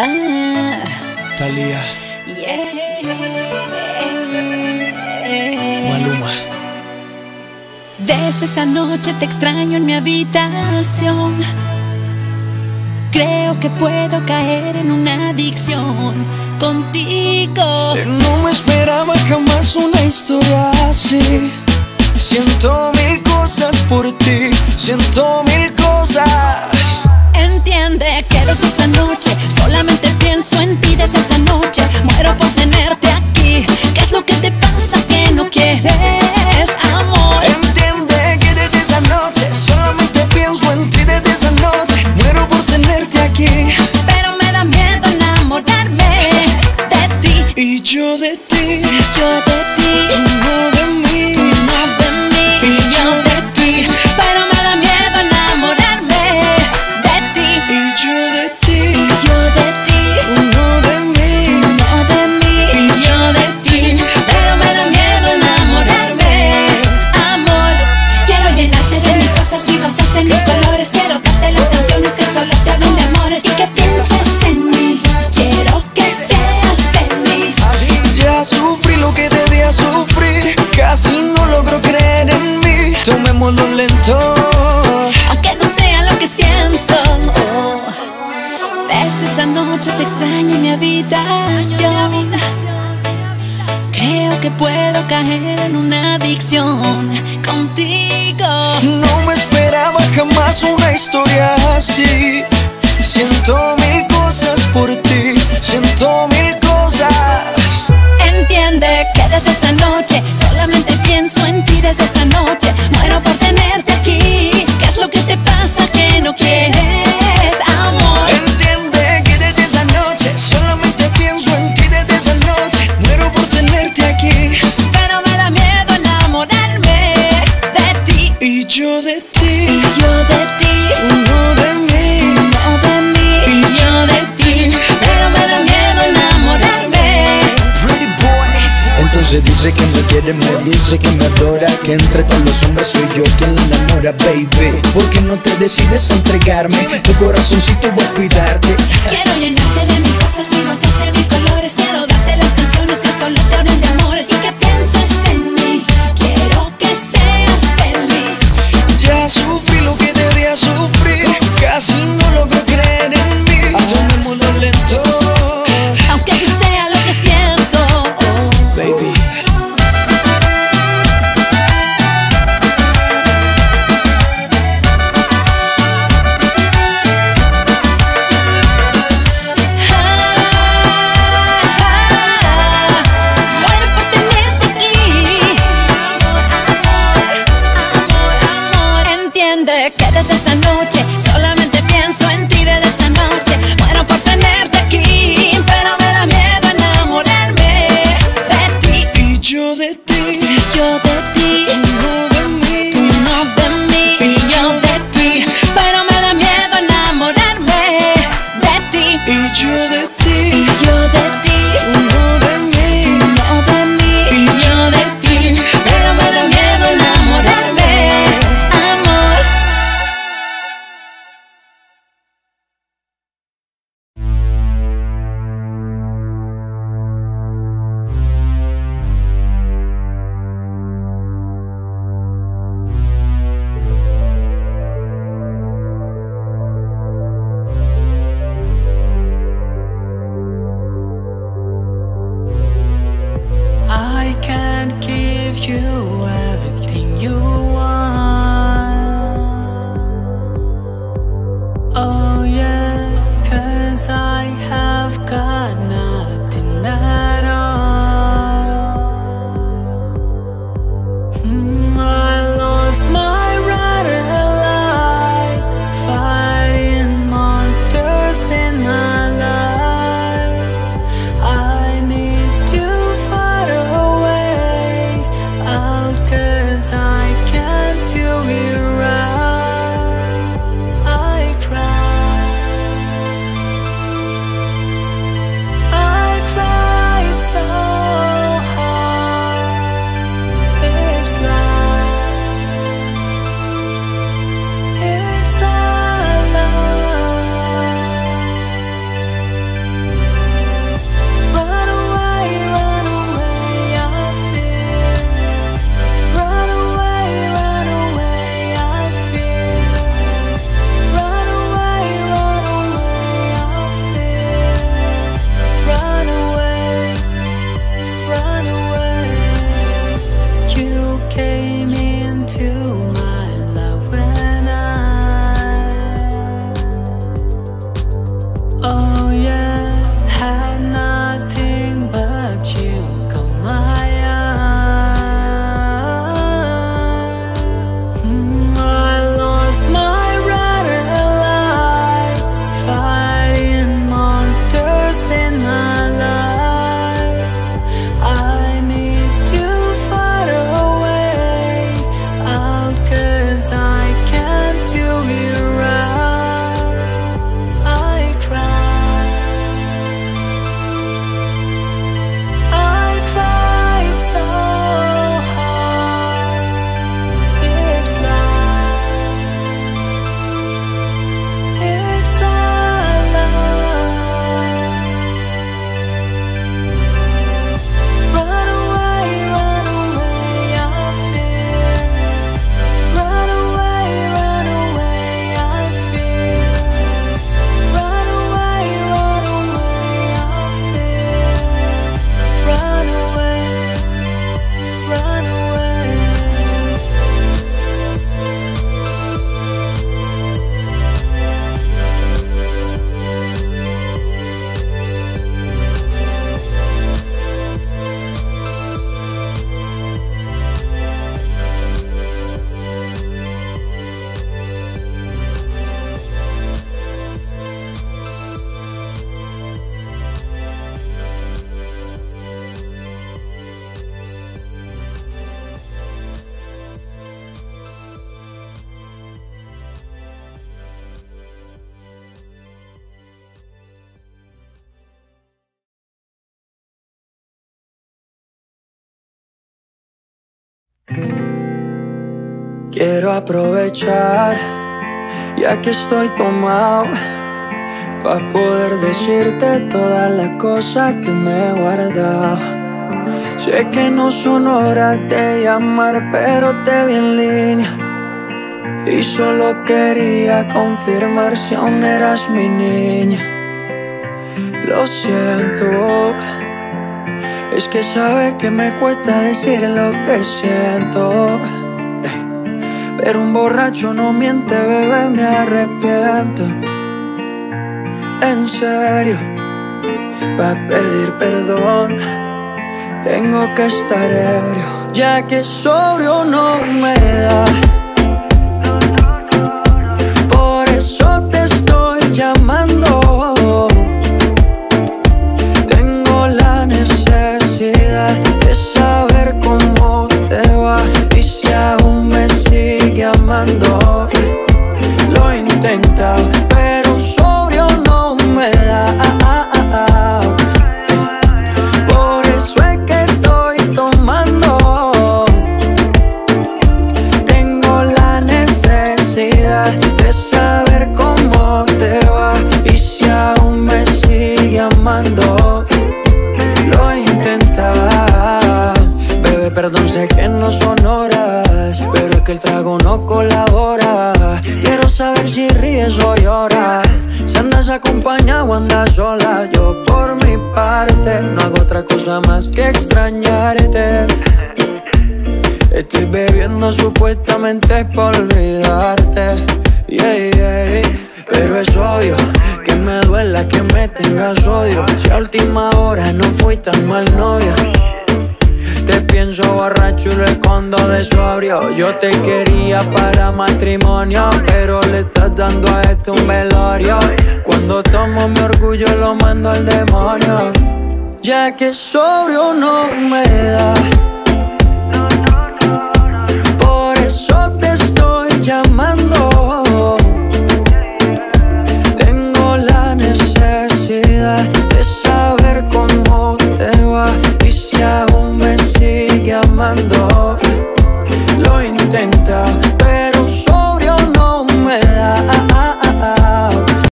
Thalía, Maluma. Desde esta noche te extraño en mi habitación. Creo que puedo caer en una adicción contigo. No me esperaba jamás una historia así. Siento mil cosas por ti, siento mil cosas. Entiende que desde esa noche solamente pienso en ti. Desde esa noche muero por tenerte aquí. ¿Qué es lo que te pasa que no quieres amor? Entiende que desde esa noche solamente pienso en ti. Desde esa noche muero por tenerte aquí. Pero me da miedo enamorarme de ti. Y yo de ti, Yo de ti, tú no de mí. tú no de mí. Y yo de ti, Pero me da miedo enamorarme de ti. y yo de ti, Yo de ti, tú no de mí. no de mí. Y yo de ti, Pero me da miedo enamorarme, amor. Quiero llenarte de mis cosas y rosas de mis colores. Quiero darte las canciones que solo te hablen de amores y que pienses en mí. Quiero que seas feliz. ya sufrí lo que debía sufrir. Casi no logro creer en mí. Tomémoslo lento. Aunque no sea lo que siento. Desde esta noche te extraño en mi habitación. Creo que puedo caer en una adicción contigo. No me esperaba jamás una historia así. Siento mil cosas por ti, siento mil cosas. Entiende que desde esta noche solamente pienso en ti. Desde esta noche muero por tenerte aquí. ¿Qué es lo que te pasa que no quieres amor? Entiende que desde esa noche solamente pienso en ti. Desde esa noche muero por tenerte aquí. Pero me da miedo enamorarme de ti. Y yo de ti, Yo de ti, tú no de mí. no de mí. Y yo de ti, Pero me da miedo enamorarme. pretty boy. Entonces dice que me quiere, me dice que me adora, que entre todos los hombres soy yo quien la enamora, baby. ¿Por qué no te decides a entregarme? Tu corazoncito voy a cuidarte. Quiero llenarte de mis cosas y rosas de mis colores. Quiero darte las canciones que solo te hablen de amores y que pienses en mí. Quiero que seas feliz. Ya sufrí lo que debía sufrir. Casi no logro creer en mí. Tomémoslo lento, Aunque no sea lo que siento. baby. Muero por tenerte aquí. Amor. Entiende que desde esta noche solamente pienso en ti. Desde esta noche muero por tenerte aquí. Pero me da miedo enamorarme de ti. Y yo de ti, Yo de ti, tú no de mí. tú no de mí. Y yo de ti, pero me da miedo enamorarme de ti. Y yo de ti, Yo de ti, tú no de mí. no de mí. Y yo de ti, Pero me da miedo enamorarme, amor. I can't give you everything you want. Oh yeah, 'cause I have got nothing at all. I lost my right life, fighting monsters in my life. I need to fight away out, 'cause I can't do it right. I cry. Quiero aprovechar, ya que estoy tomado, pa' poder decirte todas las cosas que me he guardado. Sé que no son horas de llamar, pero te vi en línea y solo quería confirmar si aún eras mi niña. Lo siento, es que sabes que me cuesta decir lo que siento, pero un borracho no miente, bebé, me arrepiento. En serio, pa' pedir perdón tengo que estar ebrio, ya que sobrio no me da. Por eso te estoy llamando. Tengo la necesidad de saber cómo te va y si aún me sigue amando. Lo he intentado, pero sobrio no me da. Por eso es que estoy tomando. Tengo la necesidad de saber cómo te va y si aún me sigue amando. Lo he intentado, bebé, perdón, sé que no son horas, pero es que el trago no colabora. Quiero saber si ríes o lloras, si andas acompañado o andas sola. Yo por mi parte no hago otra cosa más que extrañarte. Estoy bebiendo supuestamente por olvidarte, pero es obvio que me duela que me tengas odio. Si a última hora no fui tan mal novia, te pienso borracho y lo escondo de sobrio. Yo te quería para matrimonio, pero le estás dando a esto un velorio. Cuando tomo mi orgullo lo mando al demonio, ya que sobrio no me da.